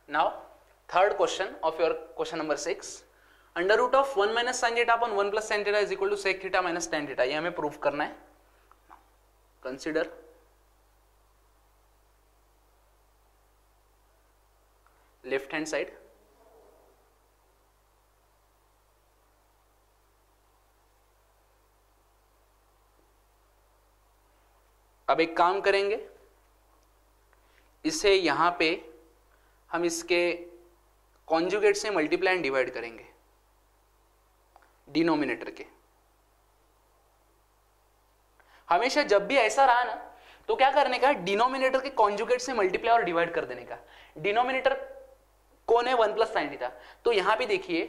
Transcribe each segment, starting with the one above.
Now third question of your question number 6, under root of 1 minus sine theta upon 1 plus sine theta is equal to sec theta minus tan theta, ये हमें prove करना है. Consider left hand side. अब एक काम करेंगे, इसे यहां पे हम इसके कॉन्जुगेट से मल्टीप्लाई एंड डिवाइड करेंगे डिनोमिनेटर के. हमेशा जब भी ऐसा रहा ना तो क्या करने का, डिनोमिनेटर के कॉन्जुगेट से मल्टीप्लाई और डिवाइड कर देने का. डिनोमिनेटर कौन है, 1 प्लस साइन थीटा, तो यहां पे देखिए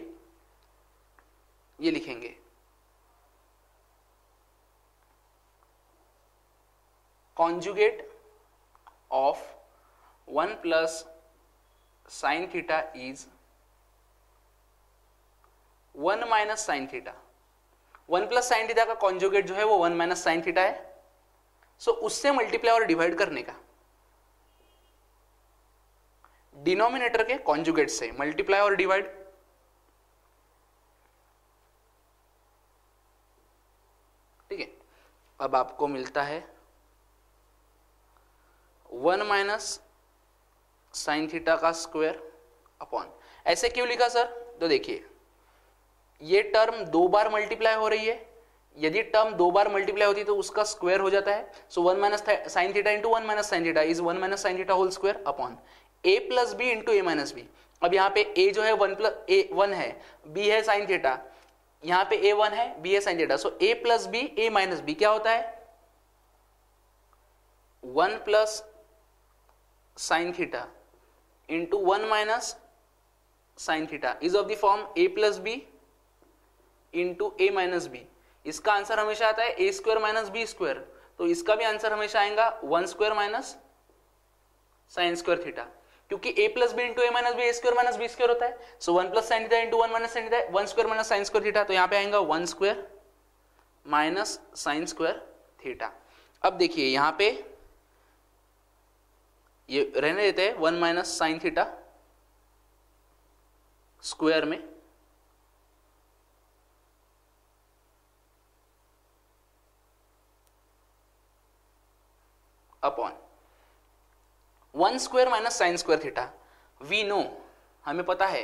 ये लिखेंगे conjugate of 1 plus sin theta is 1 minus sin theta. 1 plus sin theta का कॉन्जुगेट जो है वो 1 minus sin theta है. सो उससे मल्टीप्लाई और डिवाइड करने का, डिनोमिनेटर के कॉन्जुगेट से मल्टीप्लाई और डिवाइड. ठीक है, अब आपको मिलता है 1 माइनस साइन थीटा का स्क्वायर अपॉन, ऐसे क्यों लिखा सर, तो देखिए ये टर्म 2 बार मल्टीप्लाई हो रही है. यदि टर्म 2 बार मल्टीप्लाई होती है तो उसका स्क्वायर हो जाता है. So 1 minus sine theta into 1 minus sine theta is 1 minus sine theta whole square upon A plus B into A minus B. अब यहाँ पे ए जो है 1 है, बी है साइन थीटा, यहाँ पे ए 1 है, बी है sine theta. So A plus B A minus B क्या होता है, 1 plus sine theta into 1 minus sine theta is of the form A plus B into A minus B. इसका answer हमेशा आता है A square minus B square, तो इसका भी आंसर हमेशा आएगा 1 square minus sine square theta, क्योंकि A plus B into A minus B A square minus B square होता है. So 1 plus sine theta into 1 minus sine theta 1 square minus sine square theta, तो यहाँ पे आएगा 1 square minus sine square theta. अब देखिए यहाँ पे ये रहने देते हैं 1 माइनस साइन थीटा स्क्वायर में upon 1 square minus sine square theta. We know, हमें पता है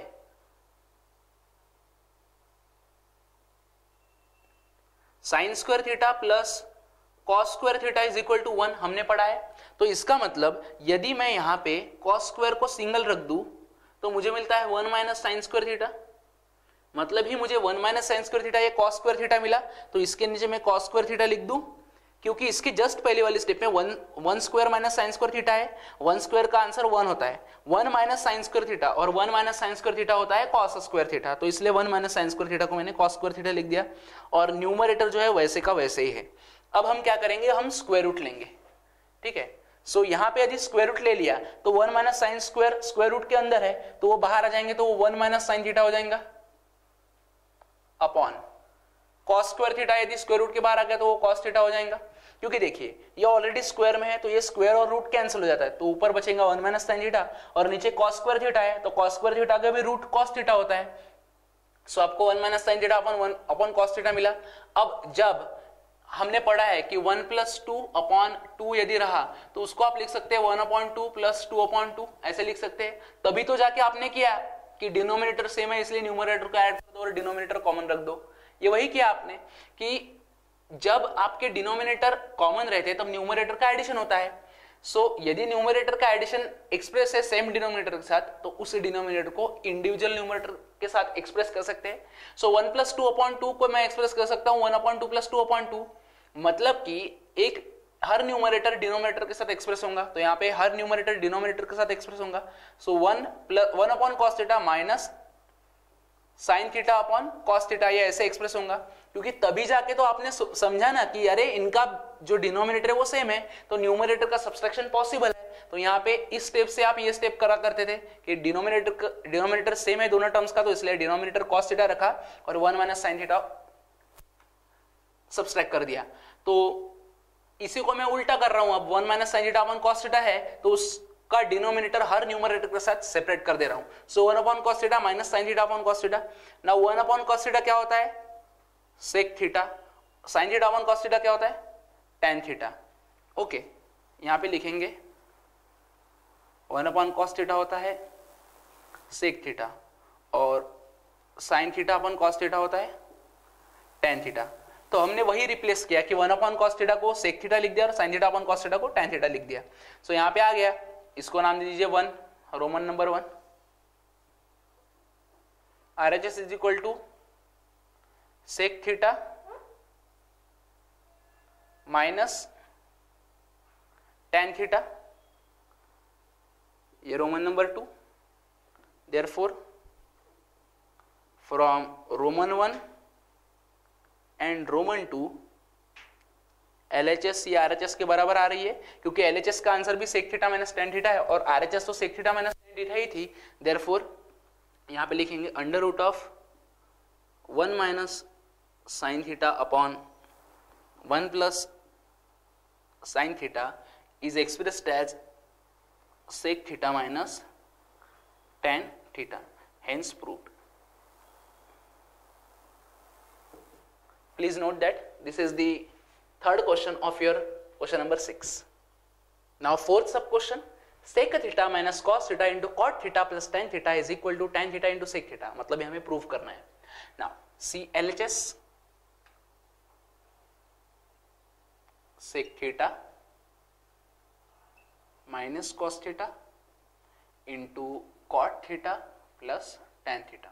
sine square theta plus cos square theta is equal to 1, हमने पढ़ा है. तो इसका मतलब यदि मैं यहां पे कॉस स्क्वायर को सिंगल रख दूं तो मुझे मिलता है 1 माइनस साइन स्क्वायर थीटा. मतलब ही मुझे 1 माइनस साइन स्क्वायर थीटा या कॉस स्क्वायर थीटा मिला, तो इसके नीचे मैं कॉस स्क्वायर थीटा लिख दूं, क्योंकि इसकी जस्ट पहले वाली स्टेप में 1 square minus sine square theta है. 1 स्क्वायर का आंसर 1 होता है. 1 माइनस साइन स्क्वायर थीटा और 1 माइनस साइन स्क्वायर थीटा होता है कॉस स्क्वायर थीटा, तो इसलिए 1 माइनस साइन स्क्वायर थीटा को मैंने कॉस स्क्वायर थीटा लिख दिया. और न्यूमरेटर जो है वैसे का वैसे ही है. अब हम क्या करेंगे, हम स्क्वायर रूट लेंगे. ठीक है, सो यहां पे यदि स्क्वायर रूट ले लिया तो 1 माइनस साइन स्क्वायर रूट के अंदर है, तो वो बाहर आ जाएंगे, तो वो 1 माइनस साइन थीटा हो जाएगा अपॉन कॉस स्क्वायर थीटा. यदि स्क्वायर रूट के बाहर आ गया तो वो कॉस थीटा हो जाएगा, क्योंकि देखिए ये ऑलरेडी स्क्वायर में है, तो ये स्क्वायर और रूट कैंसिल हो जाता है, तो ऊपर बचेगा 1 माइनस साइन थीटा और नीचे कॉस स्क्वायर थीटा है, तो कॉस स्क्वायर थीटा का भी रूट कॉस थीटा होता है. सो आपको 1 minus sine theta upon cos theta मिला. अब जब हमने पढ़ा है कि 1 प्लस 2 अपॉन 2 यदि रहा तो उसको आप लिख सकते हैं 1 अपॉन 2 प्लस 2 अपॉन 2, ऐसे लिख सकते हैं. तभी तो जाके आपने किया कि डिनोमिनेटर सेम है इसलिए न्यूमरेटर को ऐड कर दो और डिनोमिनेटर कॉमन रख दो. ये वही किया आपने कि जब आपके डिनोमिनेटर कॉमन रहते हैं तब न्यूमरेटर का एडिशन होता है. सो यदि न्यूमरेटर का एडिशन एक्सप्रेस है सेम डिनोमिनेटर के साथ, तो उस डिनोमिनेटर को इंडिविजुअल न्यूमरेटर के साथ एक्सप्रेस कर सकते हैं. सो 1 प्लस 2 अपॉन 2 को मैं एक्सप्रेस कर सकता हूं 1 अपॉन 2 प्लस 2 अपॉन 2, मतलब कि एक हर न्यूमरेटर डिनोमिनेटर के साथ एक्सप्रेस होगा, तो यहाँ पे हर न्यूमरेटर डिनोमिनेटर के साथ एक्सप्रेस होगा. So 1 upon cos theta minus sine theta upon cos theta, ये ऐसे एक्सप्रेस होगा, क्योंकि तभी जाके तो आपने समझा ना कि अरे इनका जो डिनोमिनेटर है वो सेम है, तो न्यूमरेटर का सब्सट्रैक्शन पॉसिबल है. तो यहाँ पे इस स्टेप से आप ये स्टेप करा करते थे कि डिनोमिनेटर सेम है दोनों टर्म्स का, तो इसलिए डिनोमिनेटर कॉस थीटा रखा और 1 माइनस साइन थीटा सब्सट्रैक्ट कर दिया. तो इसी को मैं उल्टा कर रहा हूं, अब 1 minus sine theta upon cos theta है तो उस का डिनोमिनेटर हर न्यूमरेटर के साथ सेपरेट कर दे रहा हूं. So 1 upon cos theta minus sine theta upon cos theta. Now 1 upon cos theta क्या होता है? Sec theta. Sine theta upon cos theta क्या होता है? Tan theta. ओके, यहां पे लिखेंगे 1 अपॉन कॉस थीटा होता है सेक थीटा और sine theta upon cos theta होता है टेन थीटा. तो हमने वही रिप्लेस किया कि 1 अपॉन कॉस थीटा को सेक थीटा लिख दिया और sine theta upon cos theta को टेन थीटा लिख दिया. सो यहां पे आ गया, इसको नाम दे दीजिए 1, Roman number 1. RHS is equal to sec theta minus tan theta, ये Roman number 2. Therefore from Roman 1 and Roman 2 LHS या RHS के बराबर आ रही है, क्योंकि LHS का आंसर भी sec theta minus tan theta है और RHS तो sec theta minus tan theta ही थी. देयरफॉर यहां पे लिखेंगे under root of 1 minus sine theta upon 1 plus sine theta is expressed as sec theta minus tan theta, hence proved. Please note that this is the third question of your question number 6. Now fourth sub question, sec theta minus cos theta into cot theta plus tan theta is equal to tan theta into sec theta. मतलब ये हमें prove करना है. Now see LHS sec theta minus cos theta into cot theta plus tan theta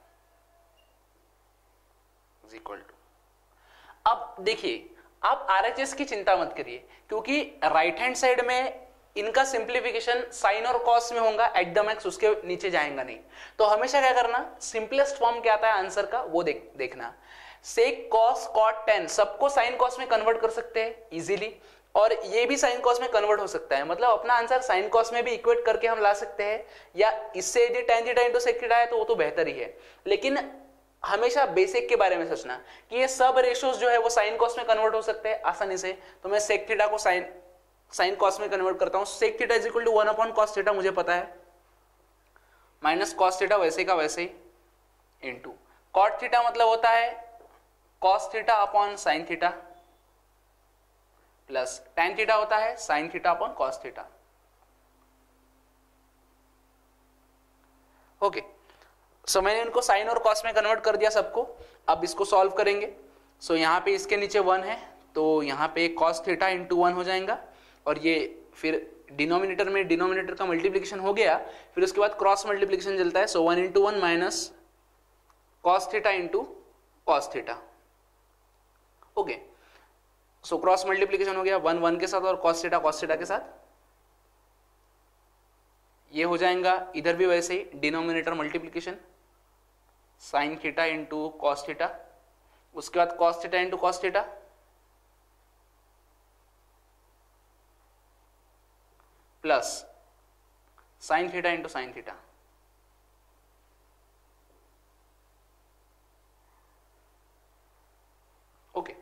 is equal to. अब देखिए, आप RHS की चिंता मत करिए, क्योंकि राइट हैंड साइड में इनका सिंप्लीफिकेशन साइन और कॉस में होगा एट द मैक्स, उसके नीचे जाएगा नहीं. तो हमेशा क्या करना, सिंपलेस्ट फॉर्म क्या आता है आंसर का वो देखना. सेक कॉस कॉट टेन सबको साइन कॉस में कन्वर्ट कर सकते हैं इजीली, और ये भी साइन कॉस में कन्वर्ट हो सकता है. मतलब अपना आंसर साइन कॉस में भी इक्वेट करके हम ला सकते हैं, या इससे यदि tan theta into sec theta है तो वो तो बेहतर ही है. लेकिन हमेशा बेसिक के बारे में सोचना कि ये सब रेशियोज जो है वो साइन कॉस में कन्वर्ट हो सकते हैं आसानी से. तो मैं सेक थीटा को साइन कॉस में कन्वर्ट करता हूं. Sec theta is equal to 1 upon cos theta मुझे पता है, माइनस कॉस थीटा वैसे का वैसे ही इंटू कॉट थीटा मतलब होता है cos theta upon sine theta plus tan theta होता है sine theta upon cos theta. Okay, so मैंने इनको साइन और कॉस में कन्वर्ट कर दिया सबको. अब इसको सॉल्व करेंगे. सो यहां पे इसके नीचे 1 है तो यहां पे कॉस थीटा इंटू 1 हो जाएगा, और ये फिर डिनोमिनेटर में डिनोमिनेटर का मल्टीप्लीकेशन हो गया, फिर उसके बाद क्रॉस मल्टीप्लीकेशन चलता है. So 1 into 1 minus cos theta into cos theta. Okay, so cross multiplication हो गया 1 1 के साथ और कॉस थीटा के साथ. ये हो जाएगा इधर भी वैसे ही denominator multiplication sine theta into cos theta, उसके बाद cos theta into cos theta plus sine theta into sine theta. Okay,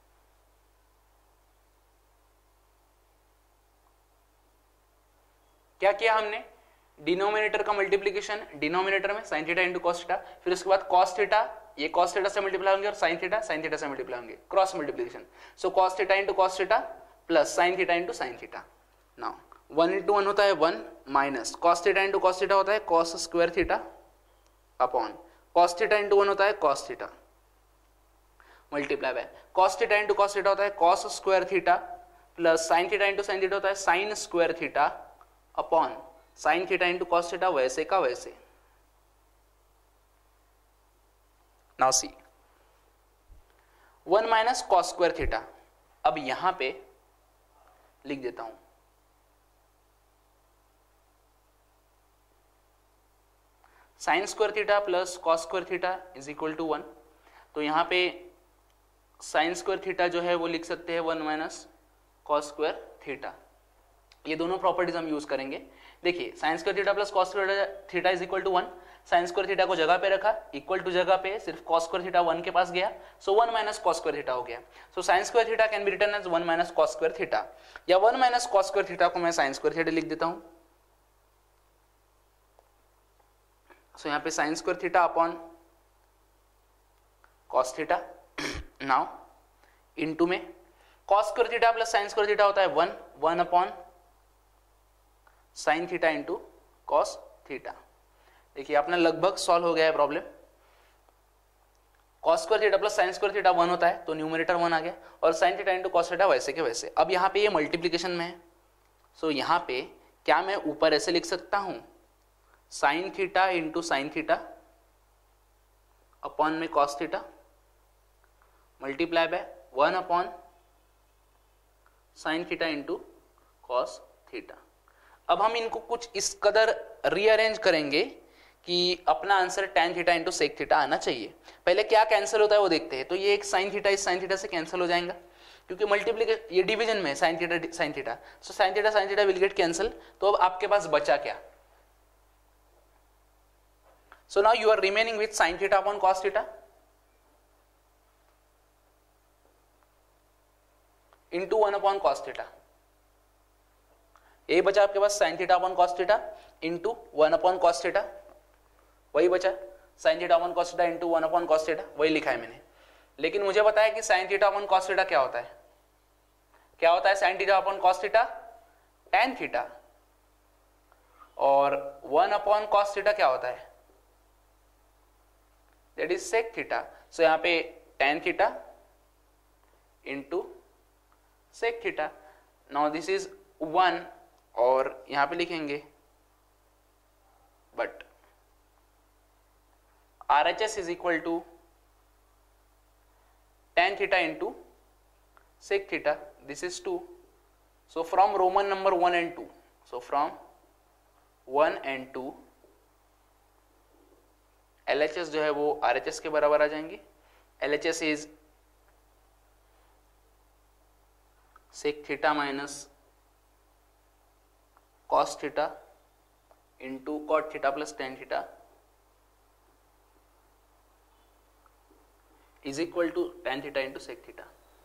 क्या किया हमने, डिनोमिनेटर का मल्टीप्लीकेशन डिनोमिनेटर में sine theta into cos theta, फिर उसके बाद कॉस थीटा ये कॉस थीटा से मल्टीप्लाई होंगे और साइन थीटा से मल्टीप्लाई होंगे, cross multiplication. So cos theta into cos theta plus sine theta into sine theta. Now 1 into 1 होता है 1 minus cos theta into cos theta होता है cos square theta upon cos theta into 1 होता है cos theta multiply by cos theta into cos theta होता है cos square theta plus sine theta into sine theta होता है sine square theta upon sine theta into cos theta वैसे का वैसे. Now see 1 minus cos square theta, अब यहां पे लिख देता हूं sine square theta plus cos square theta is equal to 1. तो यहां पे साइन स्क्वायर थीटा जो है वो लिख सकते हैं 1 माइनस कॉस स्क्वायर थीटा. ये दोनों प्रॉपर्टीज हम यूज करेंगे. देखिए sine square theta plus cos square theta is equal to 1. Sine square theta को जगह पे रखा, इक्वल टू जगह पे सिर्फ कॉस स्क्वायर थीटा 1 के पास गया, so 1 minus cos square theta हो गया. So sine square theta can be written as 1 minus cos square theta, या 1 माइनस कॉस स्क्वायर थीटा को मैं साइन स्क्वायर थीटा लिख देता हूं सो यहाँ पे sine square theta upon cos theta, now into में cos square theta plus sine square theta होता है 1 upon sine theta into cos theta. देखिए अपना लगभग सॉल्व हो गया है problem. Cos square theta plus sine square theta 1 होता है तो न्यूमरेटर 1 आ गया, और sine theta into cos theta वैसे के वैसे। अब यहाँ पे ये मल्टीप्लीकेशन में है, सो यहाँ पे क्या मैं ऊपर ऐसे लिख सकता हूं sine theta into sine theta upon में cos theta multiply by 1 upon sine theta into cos theta. अब हम इनको कुछ इस कदर रीअरेंज करेंगे कि अपना answer tan theta into sec theta आना चाहिए। पहले क्या कैंसिल होता है वो देखते हैं। तो ये एक साइन थीटा इस साइन थीटा से कैंसिल हो जाएगा, क्योंकि मल्टीप्लीकेशन ये डिवीजन में sine theta, so sine theta will get cancel. तो अब आपके पास बचा क्या? So now you are remaining with sine theta upon cos theta into 1 upon cos theta. ये बचा आपके पास sine theta upon cos theta into 1 upon cos theta, वही बचा sine theta upon cos theta into 1 upon cos theta, वही लिखा है मैंने। लेकिन मुझे पता है कि sine theta upon cos theta क्या होता है, क्या होता है sine theta upon cos theta? tan theta. और 1 अपॉन कॉस थीटा क्या होता है? That is sec theta. So यहाँ पे tan theta into sec theta. Now this is 1 और यहां पे लिखेंगे but RHS is equal to tan theta into sec theta. This is 2. So from Roman number 1 and 2. So from 1 and 2 LHS जो है वो RHS के बराबर आ जाएंगे। LHS is sec theta minus cos theta into cot theta plus tan theta is equal to tan theta into sec theta.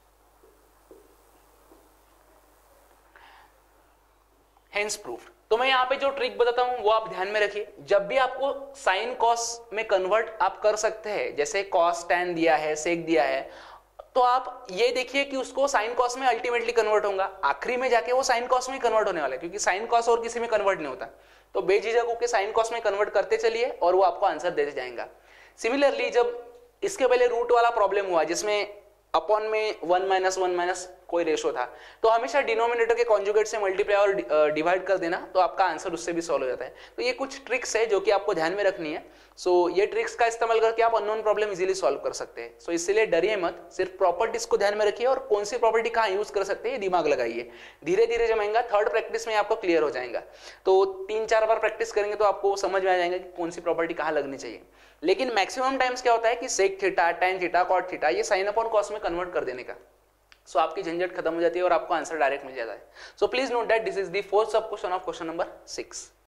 Hence proved. तो मैं यहाँ पे जो ट्रिक बताता हूं वो आप ध्यान में रखिए। जब भी आपको साइन कॉस में कन्वर्ट आप कर सकते हैं, जैसे कॉस टैन दिया है, सेक दिया है, तो आप ये देखिए कि उसको साइन कॉस में अल्टीमेटली कन्वर्ट होगा, आखिरी में जाके वो साइन कॉस में कन्वर्ट होने वाला है, क्योंकि साइन कॉस और किसी में कन्वर्ट नहीं होता। तो बेझिझक होकर साइन कॉस में कन्वर्ट करते चलिए और वो आपको आंसर दे जाएगा। सिमिलरली जब इसके पहले रूट वाला प्रॉब्लम हुआ जिसमें अपॉन में 1 माइनस कोई रेशो था, तो हमेशा डिनोमिनेटर के कॉन्जुगेट से मल्टीप्लाई और डिवाइड कर देना, तो आपका आंसर उससे भी सॉल्व हो जाता है। तो ये कुछ ट्रिक्स है जो कि आपको ध्यान में रखनी है। सो ये ट्रिक्स का इस्तेमाल करके आप अननोन प्रॉब्लम इजीली सॉल्व कर सकते हैं। सो इसलिए डरिए मत, सिर्फ प्रॉपर्टीज को ध्यान में रखिए और कौन सी प्रॉपर्टी कहाँ यूज कर सकते हैं दिमाग लगाइए। धीरे धीरे जमेगा, थर्ड प्रैक्टिस में आपको क्लियर हो जाएगा। तो 3-4 बार प्रैक्टिस करेंगे तो आपको समझ में आ जाएगा कि कौन सी प्रॉपर्टी कहाँ लगनी चाहिए। लेकिन मैक्सिमम टाइम्स क्या होता है कि sec theta, tan theta, cot theta ये साइन अपॉन कॉस में कन्वर्ट कर देने का। सो आपकी झंझट खत्म हो जाती है और आपको आंसर डायरेक्ट मिल जाता है। So please note that this is the fourth sub question of question number 6।